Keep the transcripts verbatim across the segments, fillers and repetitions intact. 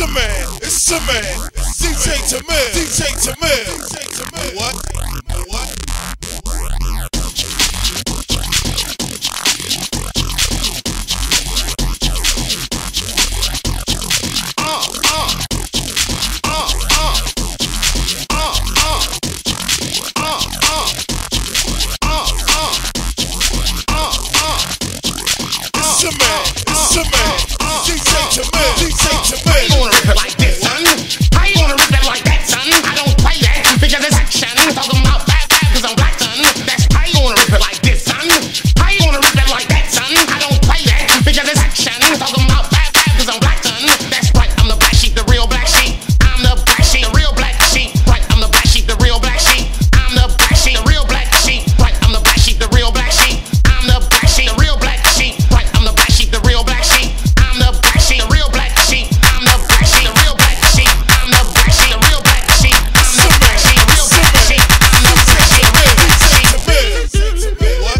a man, it's a man. D J Tamir, D J Tamir. What? What? It's a man, it's a man. D J Tamir, D J Tamir. I wanna rip it like this, son. I wanna rip it like that, son. I don't play that because it's action. Talking about bad, bad, cause I'm black, son. That's I wanna rip it like this, son. I wanna rip it like that, son. I don't play that because it's action. Talking about bad, bad, cause I'm black, son. That's right, I'm the black sheep, the real black sheep. I'm the black sheep, the real black sheep. Right, I'm the black sheep, the real black sheep. I'm the black sheep, the real black sheep. Right, I'm the black sheep, the real black sheep. I'm the black sheep, the real black sheep. Right, I'm the black sheep, the real black sheep. I'm the black sheep, the real black sheep. I'm the black sheep, the real black sheep. I'm the black sheep, the real black sheep. I'm the black sheep, the real black sheep. I'm the black sheep, the real black sheep. What?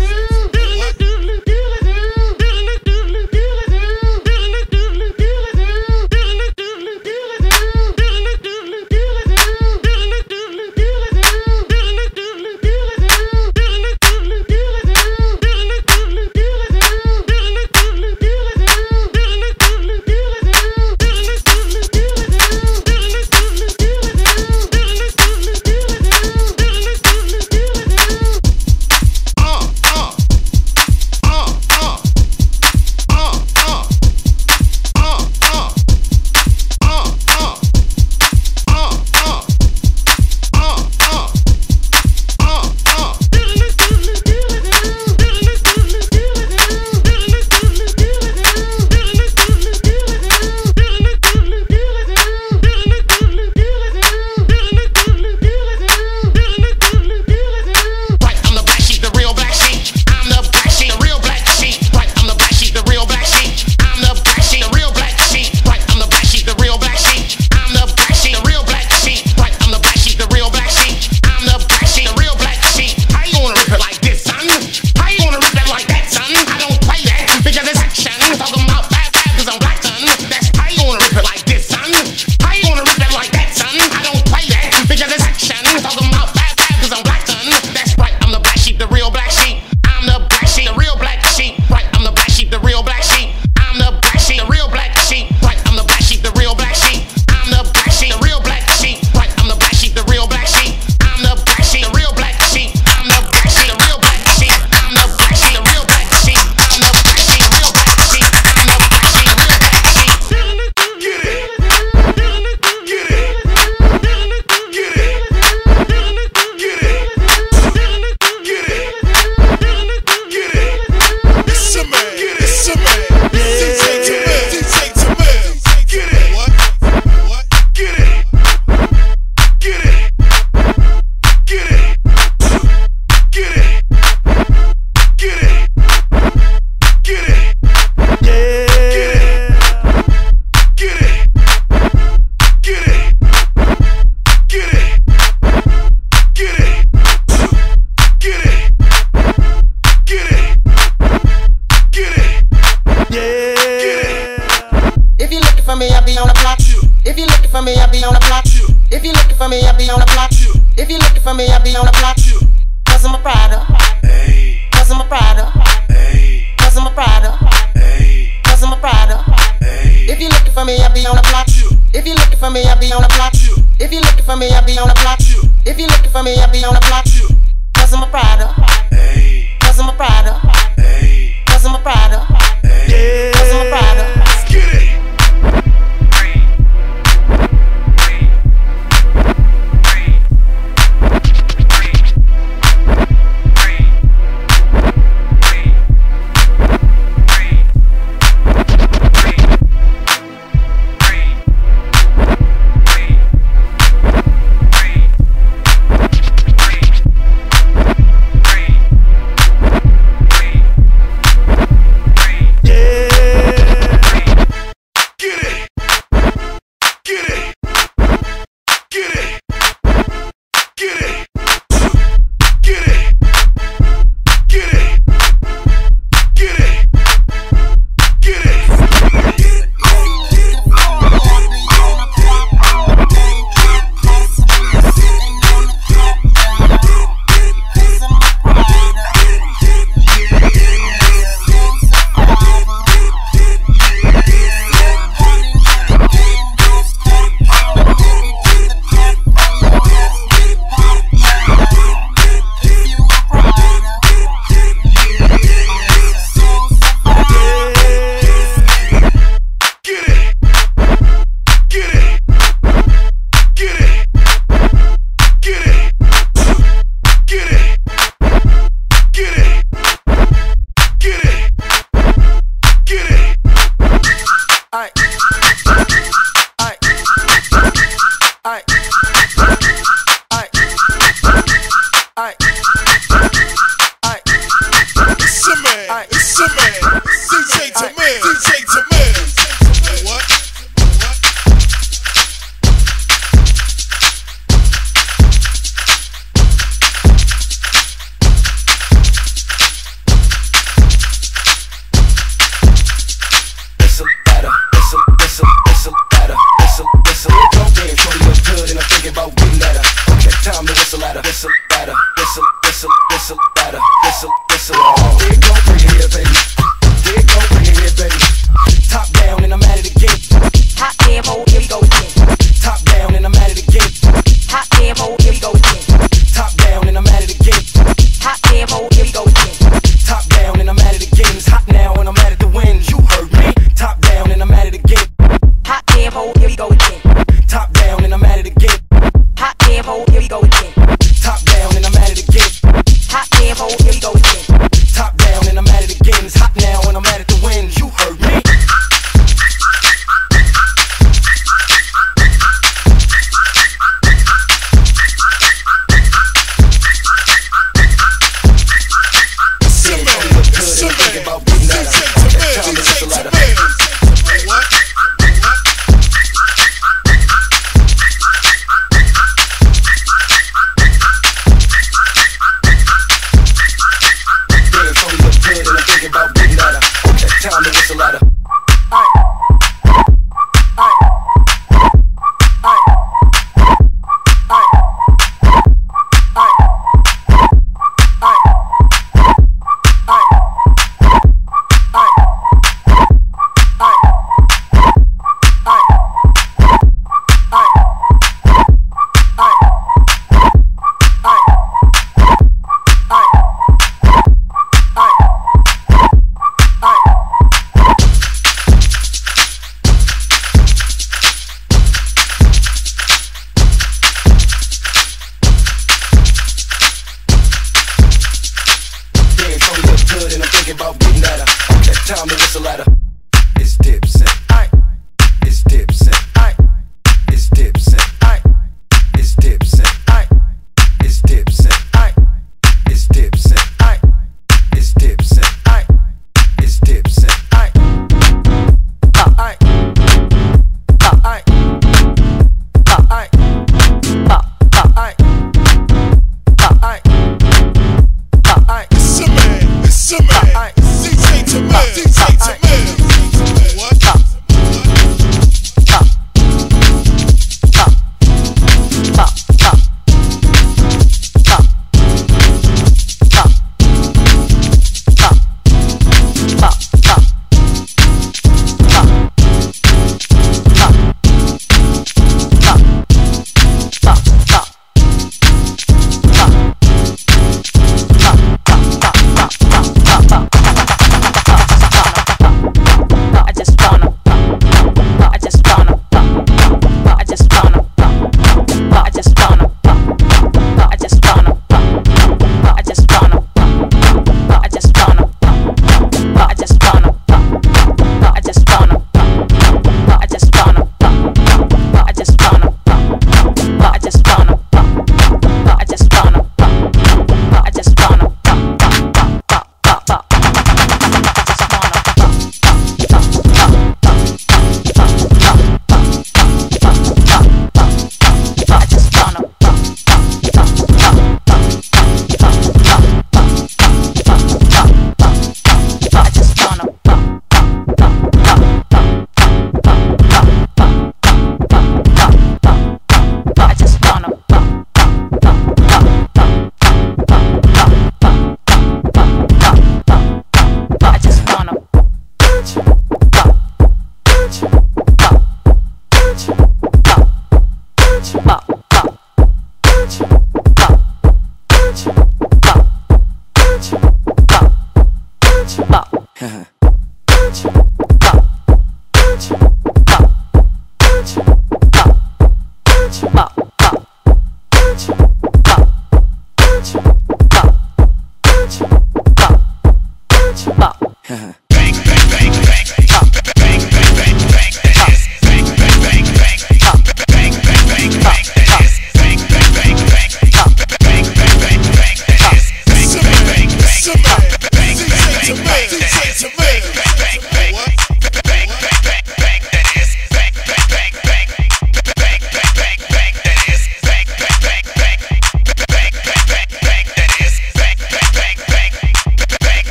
tempo, here we go again. Top down and I'm at it again. Hot tempo, here we go again. Top down and I'm at it again. Hot tempo, here we go again. Top down and I'm at it again. It's hot now and I'm at it to win. You heard me. Top down and I'm at it again. Hot tempo, here we go again. Top down and I'm at it again. Hot tempo, here we go again. Top down and I'm at it again. Hot tempo, here we go again. Top down and I'm at it again. It's hot now and I'm at it to win. You heard me.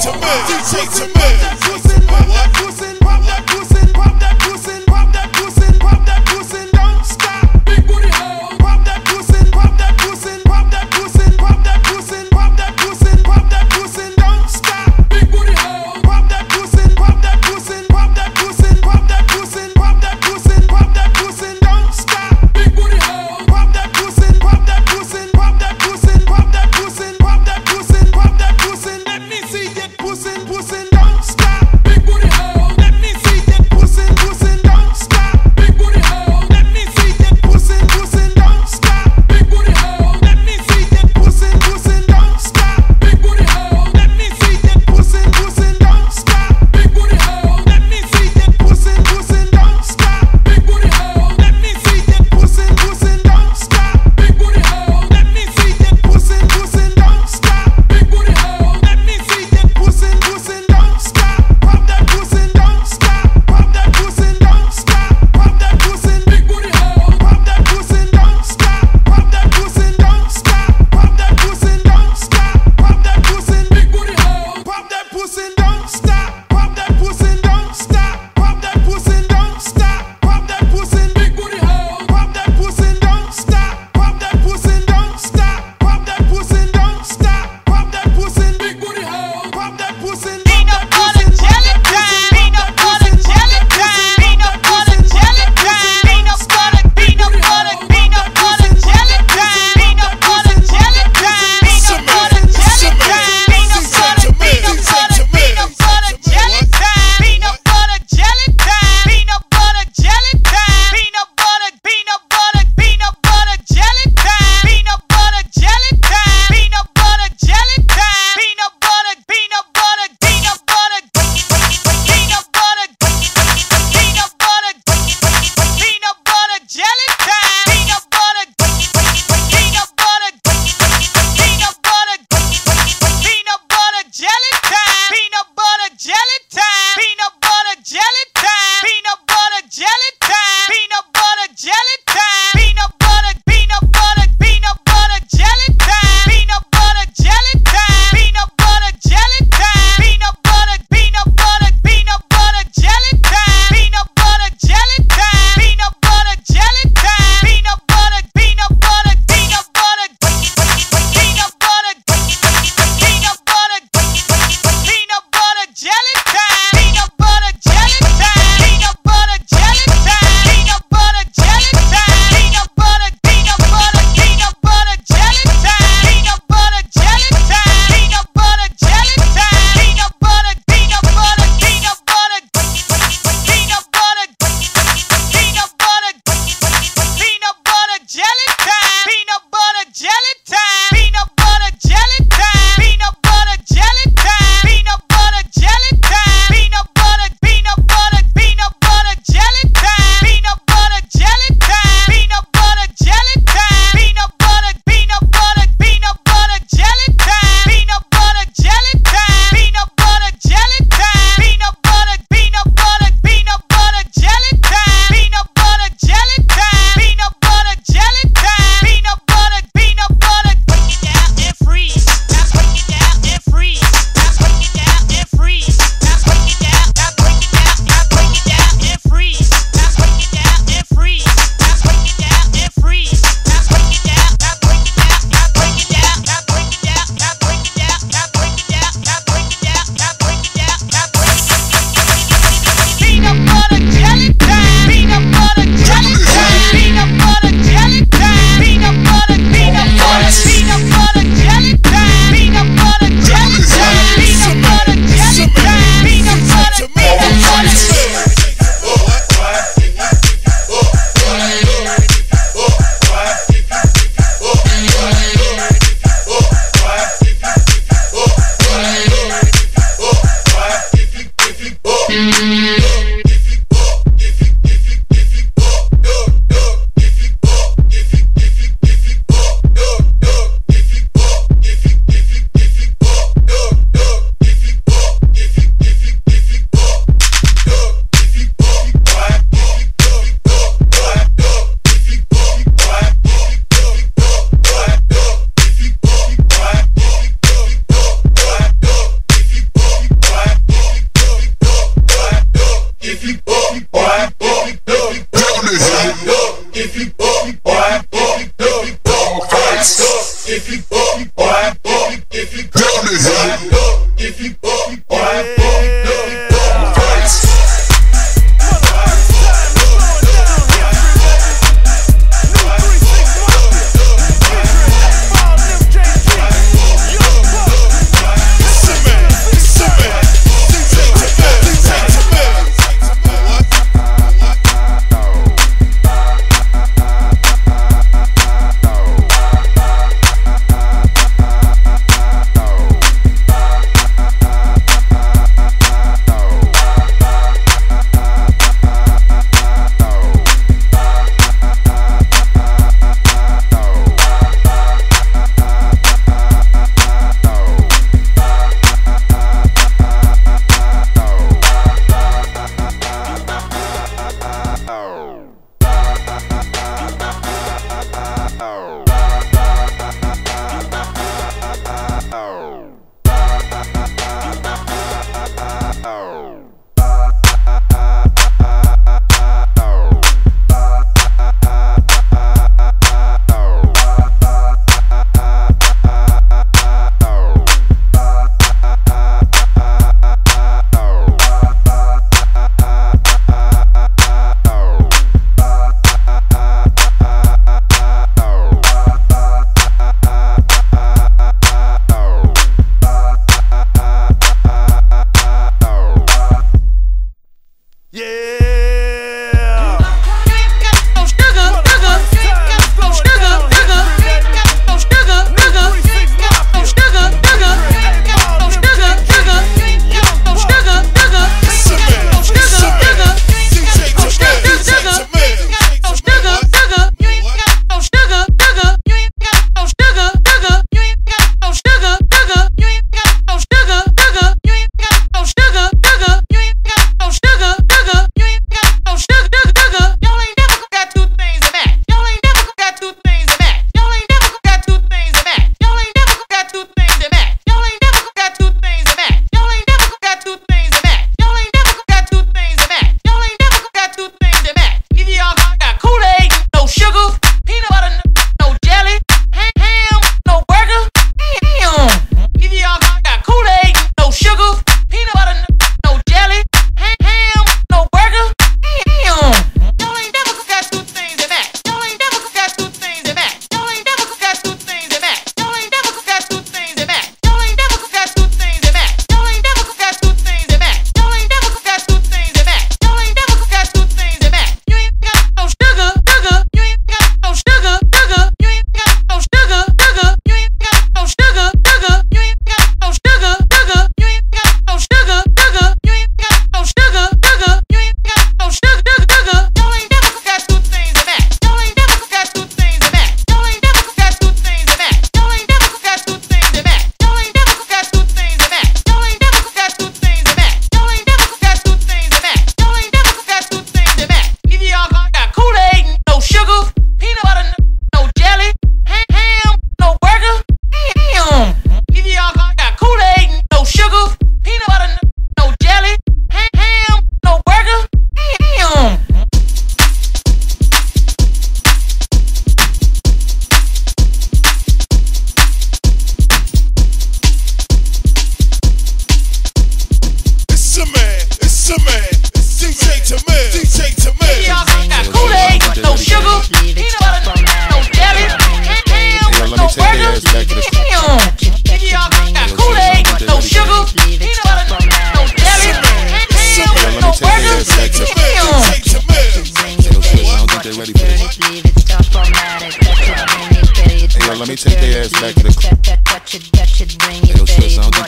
Tamir, D J Tamir. What? Pop that pussy, pop that pussy, pop that pussy, pop that pussy, don't stop. Big booty hole. Pop that pussy, pop that pussy, pop that pussy, pop that pussy, pop that pussy, pop that pussy, don't stop. Big booty hole. Pop that pussy, pop that pussy, pop that pussy, pop that pussy, pop that pussy, pop that pussy, don't stop. Big booty hole. Pop that pussy, pop that pussy, pop that pussy, pop that pussy, pop that pussy, pop that pussy. Let me see your pussy, pussy, don't stop.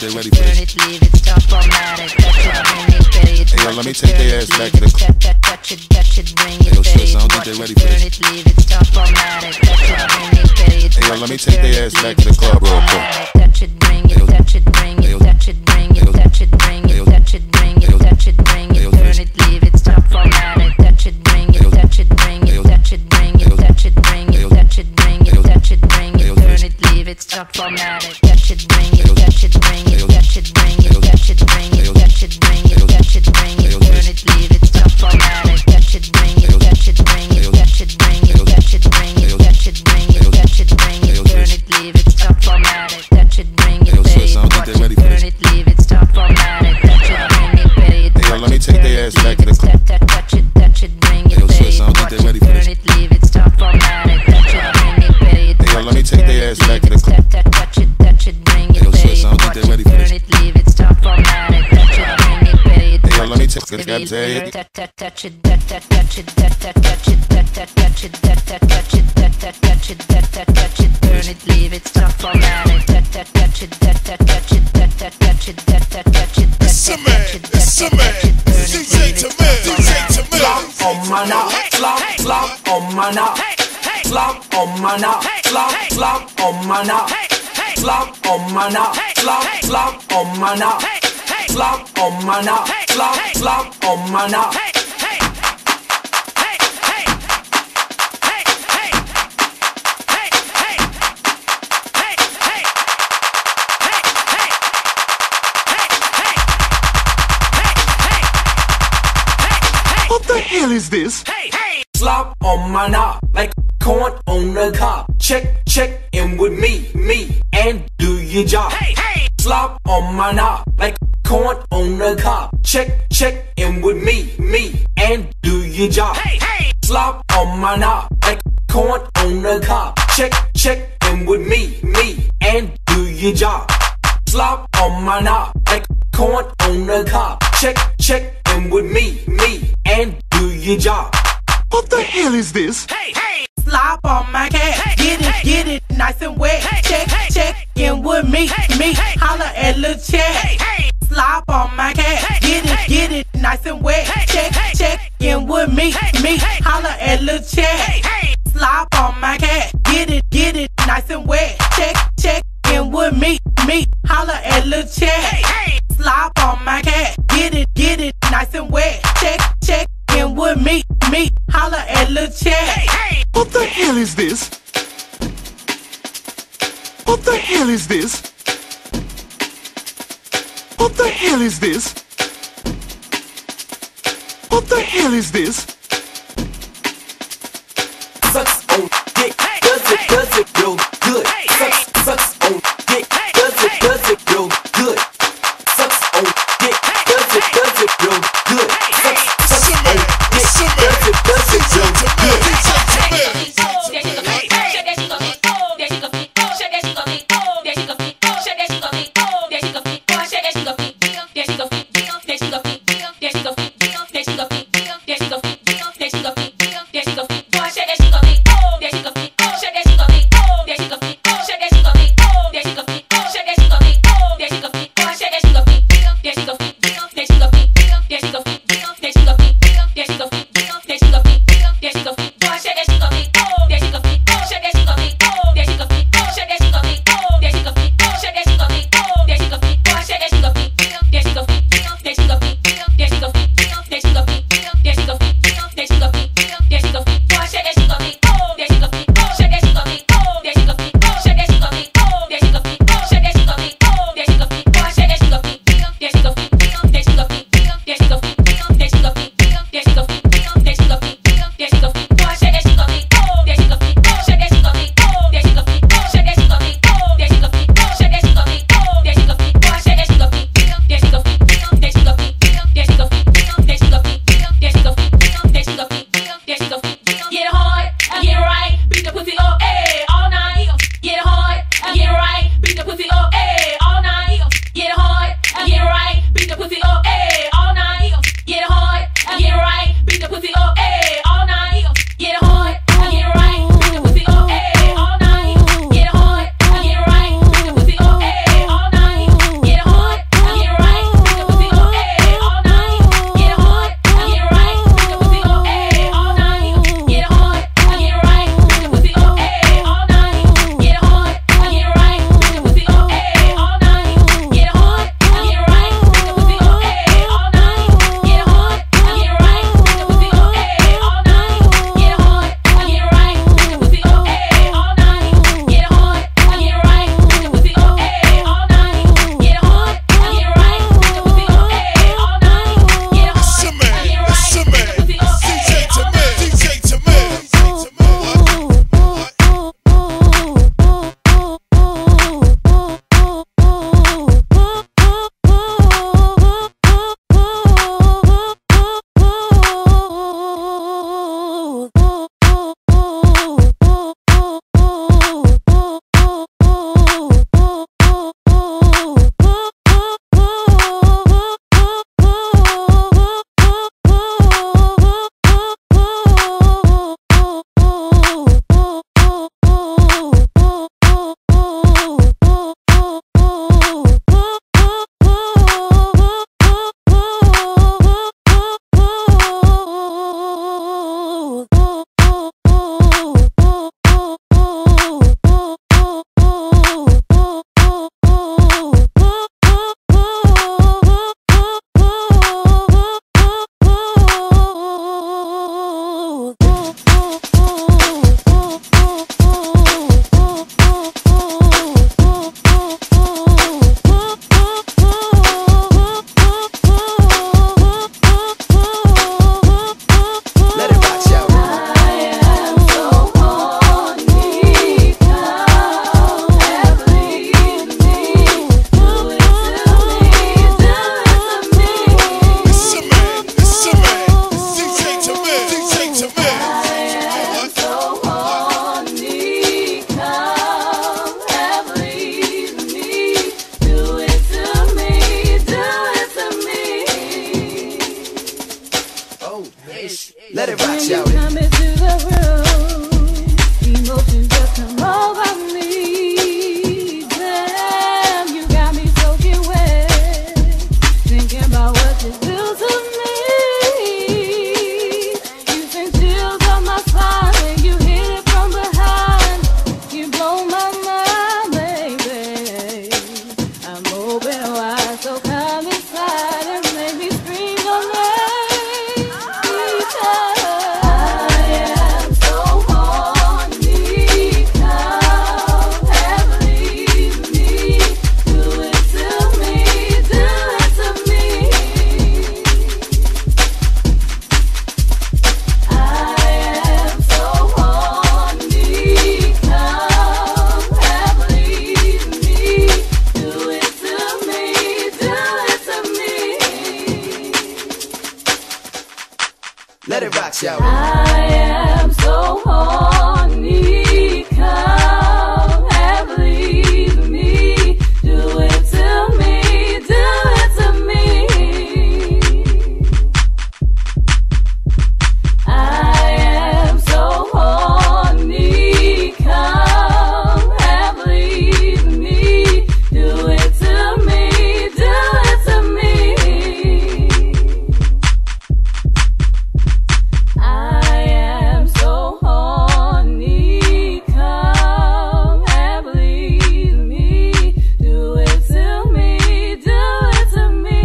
they ready for this. Leave it, stop, format it, touch it, bring it, pay it. Hey, yo, let me take their ass back to the club. Touch it, touch it, bring it, Hey, yo, pay sis, I it. don't think they ready for this. Leave it, stop, format it, touch it, bring it, pay it. Hey, yo, let me take their ass back to the club real quick. Touch it, bring it, touch it, bring it, touch it, bring it, touch it, bring it, touch it, bring it, touch it, bring it, turn it, leave it, stop, format it, touch it, bring it, touch it, bring it, touch it, bring it, touch it, bring it, touch it, bring it, touch it, bring it, turn it, leave it, stop, format it, touch it, bring it, touch it, bring it, touch it, bring it, touch it, bring it, touch it, bring it, touch it, bring it, turn it, leave it, stop, format it, touch it, bring it, touch it, bring it, touch it, bring it, touch it, bring it, touch it, bring it, touch it, bring it, turn it, leave it, stop, format it, touch it, bring it, pay it, watch it, turn it, leave it, stop, format it, touch it, bring it, pay it. Hey, yo, let me take their ass back to the club. Touch it, touch it, bring it, Hey, yo, pay sis, it, I don't think watch they it, ready for this. turn it, leave it, stop, format it, touch it, bring it, pay it. Hey, yo, let me take their ass back to the club. Touch it, touch it, bring it, Hey, yo, pay sis, I it, don't think watch they it, ready for turn this. it, leave it, stop, format it, touch it, bring it, pay it. Hey, yo, let me take it. Got say it. Touch it, touch it, touch it, touch it, touch it, touch it, touch it, touch it, touch it, touch it, touch it, touch it, turn it, leave it, stop, format it, touch it, touch it, touch it, touch it, touch it, touch it, touch it, It's a man, it's a man. D J Tamir, D J Tamir. Slop on my knob, slop, slop on my knob, slop on my knob, slop, slop on my knob, slop on my knob, slop, slop on my knob, slop on my knob, slop, slop on my knob. What the hell is this? Slop on my knob, like corn on the cob. Check, check in with me, me, and do your job. Slop on my knob, like corn on the cob. Check, check in with me, me, and do your job. Slop on my knob, like corn on the cob. Check, check in with me, me, and do your job. Slop on my knob, like corn on the cob. Check, check in with me, me, and do your job. What the hell is this? Slop on my cat, get it, get it, nice and wet. Check, check in with me, me, holla at Lil Chat. Slop on my cat, get it, get it, nice and wet. Check, check in with me, me, holla at Lil Chat. Slop on my cat, get it, get it, nice and wet. Check, check in with me, me, holla at Lil Chat. Slop on my cat, get it, get it, nice and wet. Check, check in with me, me, holla at Lil Chat. What the hell is this? What the hell is this? What the hell is this? What the hell is this? Sucks on dick, does it, does it feel good? Sucks, sucks on dick, does it, does it feel good? Sucks on dick, does it, does it feel good? Sucks, sucks on dick, does it, does it feel good? D J Tamir. Get Let it rock, shout. I am so horny, come and leave me. Do it to me, do it to me. I am so horny, come and leave me. Do it to me, do it to me. I am so horny, come and believe me. Do it to me, do it to me.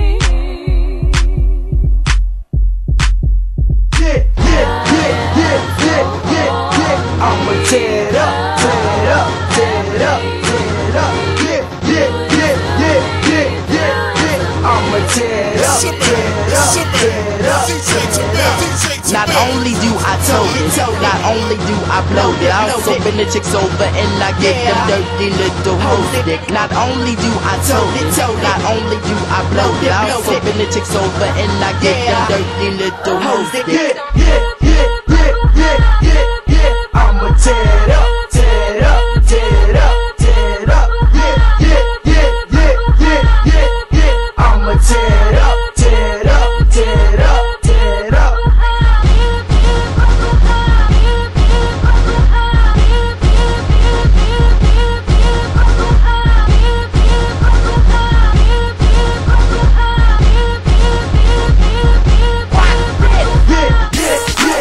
Yeah, yeah, yeah, yeah, yeah, yeah, yeah. I'ma tear it up, tear it up, tear it up, tear it up. Yeah, yeah, yeah, yeah, yeah, yeah, yeah. I'ma tear it up, tear it up, tear it up. D J Tamir, D J Tamir. Not only do I tote it, not only do I blow it, I also bend the chicks over and I get them dirty little hoes dick. Not only do I tote it, not only do I blow it, I also bend the chicks over and I get them dirty little hoes dick. Yeah, yeah, yeah, yeah, yeah, yeah, yeah. I'ma tear it up, tear it up, tear it up, tear it up. Yeah, yeah, yeah, yeah, yeah, yeah, yeah. I'ma tear it up, tear it up, tear it up, tear it up. Yeah, yeah, yeah,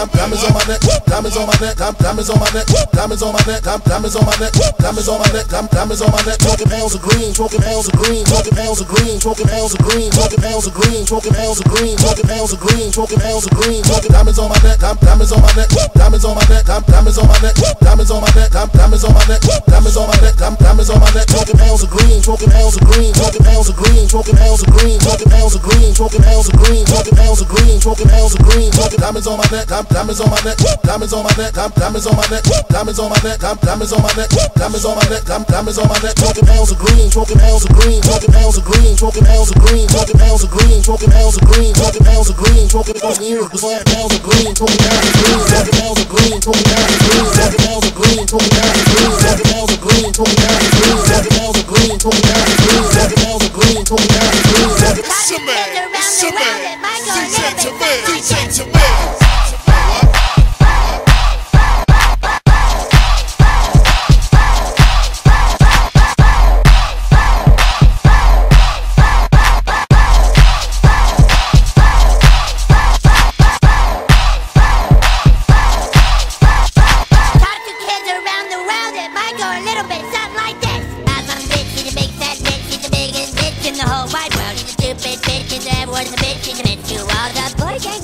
diamonds on my neck, diamonds on my neck, diamonds on my neck, diamonds on my neck, diamonds on my neck, diamonds on my neck, diamonds on my neck, talking pounds of green, talking pounds of green, talking pounds of green, talking pounds of green, talking pounds of green, talking pounds of green, talking pounds of green, talking pounds of green, talking diamonds on my neck, diamonds on my neck, diamonds on my neck, diamonds on my neck, diamonds on my neck, diamonds on my neck, diamonds on my neck, diamonds on my neck, talking pounds of green, talking pounds of green, talking pounds of green, talking pounds of green, talking pounds of green, talking pounds of green, talking pounds of green, talking pounds of green, talking diamonds on my neck, diamonds on my neck, diamonds on my neck, diamonds on my neck, diamonds on my neck, diamonds on my neck, diamonds on my neck, diamonds on my neck, talking pounds of green, talking pounds of green, talking pounds of green, talking pounds of green, talking pounds of green, talking pounds of green, talking pounds of green, talking pounds of green, pounds of green, talking pounds of green, talking pounds of green, talking pounds of green, talking pounds of green, talking pounds of green, talking pounds of green, talking pounds of green, talking pounds of green, talking pounds of green, talking pounds of green, talking pounds of green, it's a man, it's a man, D J Tamir, D J Tamir. Stupid bitch, and everyone's a bitch, and it's you all the boy gang